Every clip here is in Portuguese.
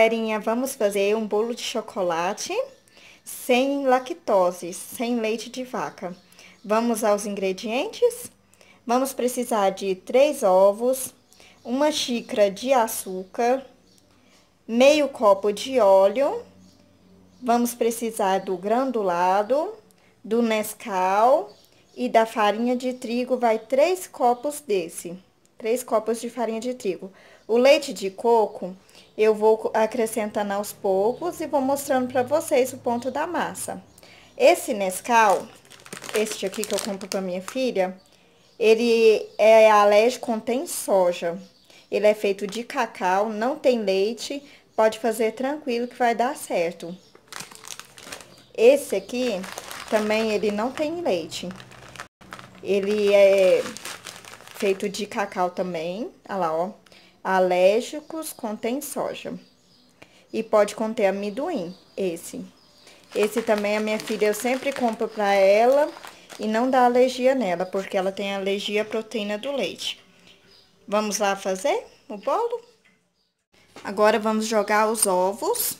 galerinha, vamos fazer um bolo de chocolate sem lactose, sem leite de vaca. Vamos aos ingredientes? Vamos precisar de 3 ovos, 1 xícara de açúcar, meio copo de óleo. Vamos precisar do granulado, do Nescau e da farinha de trigo, vai 3 copos desse. 3 copos de farinha de trigo. O leite de coco, eu vou acrescentando aos poucos e vou mostrando pra vocês o ponto da massa. Esse Nescau, este aqui que eu compro pra minha filha, ele é alérgico, contém soja. Ele é feito de cacau, não tem leite, pode fazer tranquilo que vai dar certo. Esse aqui, também ele não tem leite. Ele é feito de cacau também, olha lá, ó. Alérgicos, contém soja. E pode conter amendoim, esse. Esse também a minha filha, eu sempre compro pra ela e não dá alergia nela, porque ela tem alergia à proteína do leite. Vamos lá fazer o bolo? Agora vamos jogar os ovos,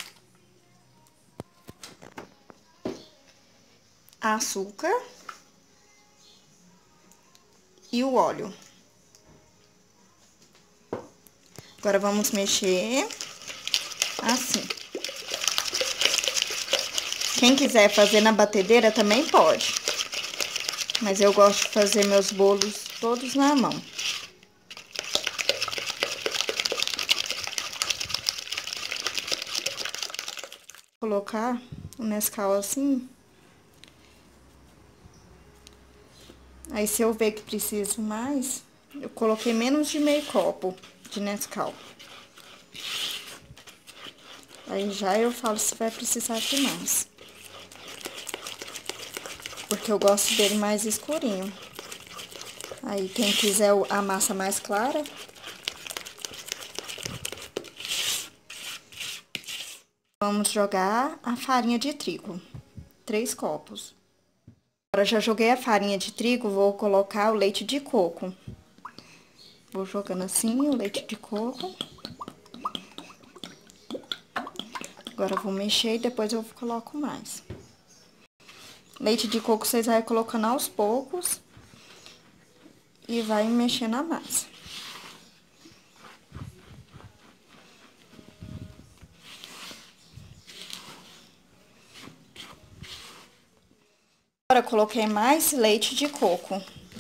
açúcar e o óleo. Agora vamos mexer assim. Quem quiser fazer na batedeira também pode. Mas eu gosto de fazer meus bolos todos na mão. Colocar o Nescau assim. Aí, se eu ver que preciso mais, eu coloquei menos de meio copo de Nescau. Aí, já eu falo se vai precisar de mais. Porque eu gosto dele mais escurinho. Aí, quem quiser a massa mais clara... Vamos jogar a farinha de trigo. 3 copos. Agora, já joguei a farinha de trigo, vou colocar o leite de coco. Vou jogando assim o leite de coco. Agora, eu vou mexer e depois eu coloco mais. Leite de coco vocês vão colocando aos poucos. E vai mexendo a massa. Agora, eu coloquei mais leite de coco.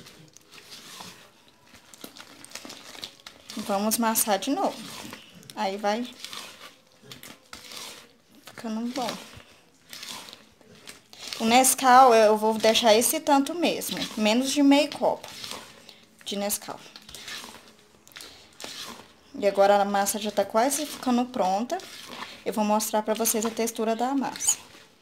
Vamos amassar de novo. Aí, vai ficando bom. O Nescau, eu vou deixar esse tanto mesmo, menos de meio copo de Nescau. E agora a massa já tá quase ficando pronta. Eu vou mostrar pra vocês a textura da massa.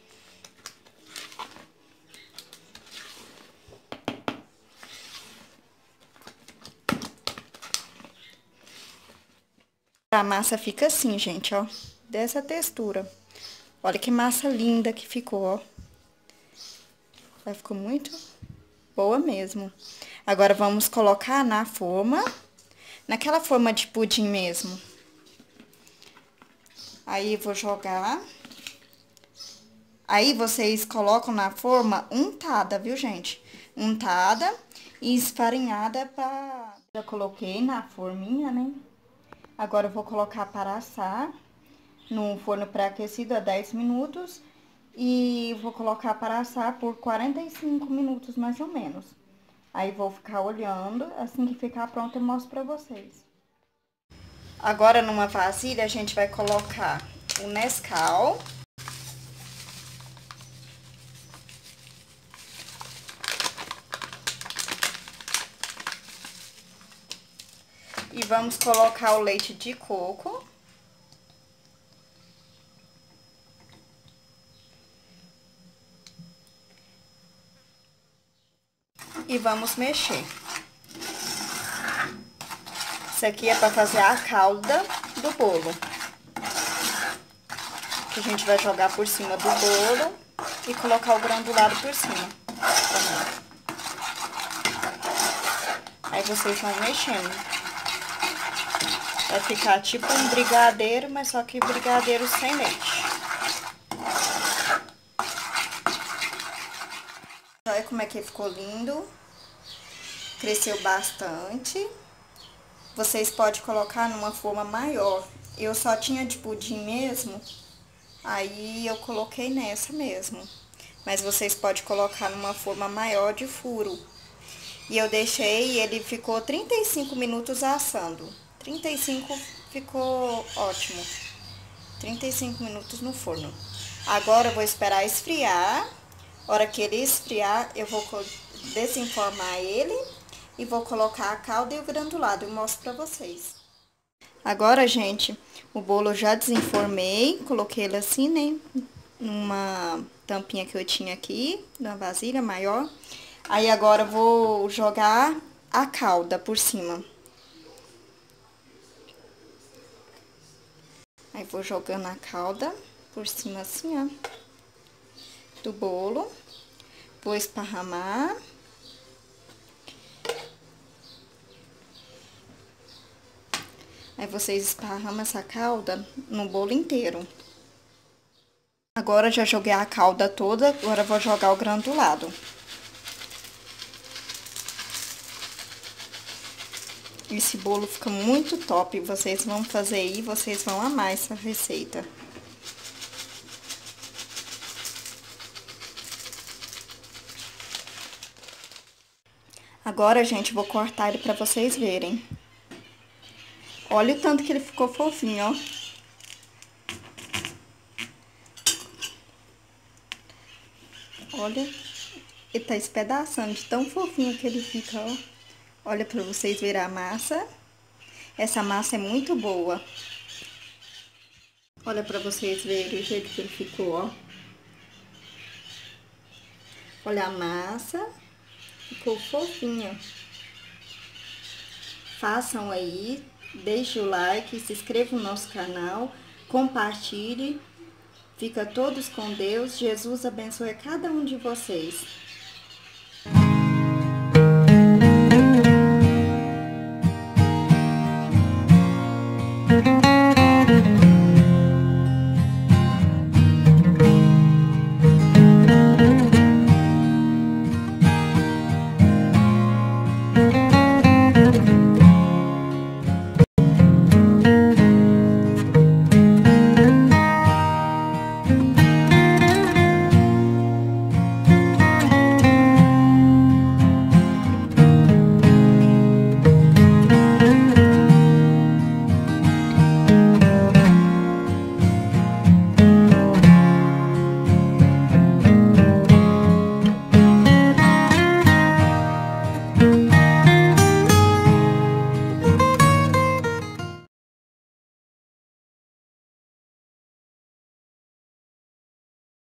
A massa fica assim, gente, ó, dessa textura. Olha que massa linda que ficou, ó. Ficou muito boa mesmo. Agora, vamos colocar na forma, naquela forma de pudim mesmo. Aí, vou jogar. Aí, vocês colocam na forma untada, viu, gente? Untada e esfarinhada pra... Já coloquei na forminha, né? Agora, eu vou colocar para assar no forno pré-aquecido a 10 minutos. E vou colocar para assar por 45 minutos, mais ou menos. Aí, vou ficar olhando, assim que ficar pronto eu mostro pra vocês. Agora, numa vasilha, a gente vai colocar o Nescau. E vamos colocar o leite de coco. E vamos mexer. Isso aqui é para fazer a calda do bolo. Que a gente vai jogar por cima do bolo e colocar o granulado por cima. Aí vocês vão mexendo. Vai ficar tipo um brigadeiro, mas só que brigadeiro sem leite. Olha como é que ficou lindo. Cresceu bastante. Vocês podem colocar numa forma maior. Eu só tinha de pudim mesmo, aí eu coloquei nessa mesmo. Mas vocês podem colocar numa forma maior de furo. E eu deixei, ele ficou 35 minutos assando. 35 ficou ótimo. 35 minutos no forno. Agora eu vou esperar esfriar. Hora que ele esfriar, eu vou desenformar ele e vou colocar a calda e o granulado. Eu mostro pra vocês. Agora, gente, o bolo eu já desenformei. Coloquei ele assim, né? Numa tampinha que eu tinha aqui, na vasilha maior. Aí agora eu vou jogar a calda por cima. Aí vou jogando a calda por cima assim, ó, do bolo. Vou esparramar. Aí vocês esparramam essa calda no bolo inteiro. Agora já joguei a calda toda, agora vou jogar o granulado. Esse bolo fica muito top, vocês vão fazer aí, vocês vão amar essa receita. Agora, gente, vou cortar ele pra vocês verem. Olha o tanto que ele ficou fofinho, ó. Olha, ele tá espedaçando de tão fofinho que ele fica, ó. Olha pra vocês verem a massa. Essa massa é muito boa. Olha pra vocês verem o jeito que ele ficou, ó. Olha a massa. Ficou fofinho. Façam aí. Deixe o like, se inscreva no nosso canal. Compartilhe. Fica todos com Deus. Jesus abençoe cada um de vocês.